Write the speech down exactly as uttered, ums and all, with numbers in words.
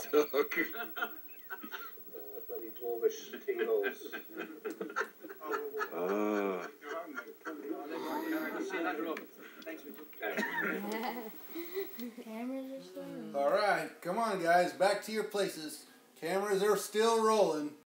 Duck. Bloody dwarvish keyholes. Ah. Cameras are still rolling. All right, come on, guys, back to your places. Cameras are still rolling.